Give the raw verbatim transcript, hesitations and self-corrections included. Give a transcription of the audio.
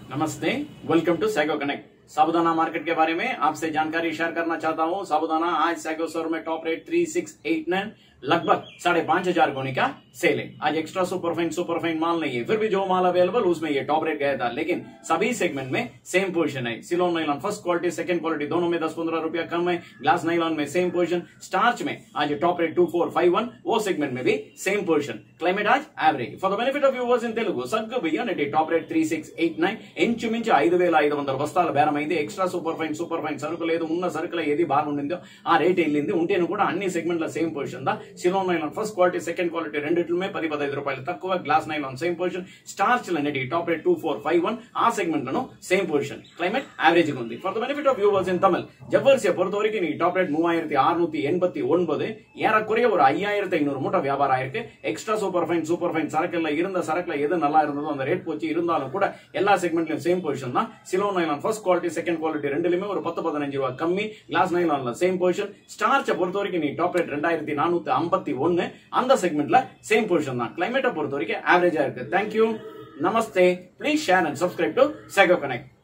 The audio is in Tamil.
नमस्ते, वेलकम टू सैगो कनेक्ट। साबुदाना मार्केट के बारे में आपसे जानकारी शेयर करना चाहता हूं। साबुदाना आज सैगो स्टोर में top rate three six eight nine लगभग साढ़े पांच हजार गोनी का सेल है। आज एक्स्ट्रा सुपरफाइन सुपरफाइन माल नहीं है, फिर भी जो माल अवेलेबल उसमें ये टॉप रेट गया था, लेकिन सभी सेगमेंट में सेम पोजीशन है। Ceylon nylon first quality second quality दोनों में दस पंद्रह रुपया कम है। ग्लास नाइलॉन में सेम पोजीशन। स्टार्च में आज top rate two four five one, वो सेगमेंट में भी सेम पोजीशन। क्लाइमेट आज average. For the benefit of viewers in Telugu सग्गु बिయ్యనటి top rate three six eight nine ఇంచుమించు ఐదు వేల ఐదు వందల బస్తాల బేరమైంది। Extra super fine super fine సరుకు లేదు, ఉన్న సరుకుల ఏది బాగుండిందో ఆ రేట్ వెళ్ళింది। ఉంటేను కూడా అన్ని సెగ్మెంట్ల సేమ్ పొజిషన్ దా। Ceylon nylon first quality second quality రెండిట్లమే పది పదహైదు రూపాయలు తక్కువ। Glass nylon same position. Starch లనేటి top rate two four five one, ఆ సెగ్మెంట్ లను సేమ్ పొజిషన్। క్లైమేట్ యావరేజ్ ఉంది। For the benefit of viewers in Tamil, ஜவ்வரிசியை பொறுத்த வரைக்கும் நீ டாப் ரேட் மூவாயிரத்தி அறுநூத்தி எண்பத்தி ஒன்பது, ஏறக்குறைய ஒரு ஐயாயிரத்தி ஐநூறு மூட்டை வியாபாரம் ஆயிருக்கு। Extra super fine super fine சரக்குல இருந்த சரக்குல எது நல்லா இருந்ததோ அந்த ரேட் போச்சு। இருந்தாலும் கூட எல்லா செக்மெண்ட்லயும் சேம் பொசிஷன் தான்। Ceylon nylon first quality second quality ரெண்டுலயுமே ஒரு பத்து பதினஞ்சு ரூபாய் கம்மி। கிளாஸ் நைலான்ல சேம் பொசிஷன்। ஸ்டார்ச்சை பொறுத்த வரைக்கும் நீ டாப் ரேட் ரெண்டாயிரத்தி நானூத்தி ஐம்பத்தி ஒன்னு, அந்த செக்மெண்ட்ல சேம் பொசிஷன் தான்। கிளைமேட்டை பொறுத்த வரைக்கும் ஆவரேஜா இருக்கு। தேங்க்யூ, நமஸ்தே, please share and subscribe to sago connect.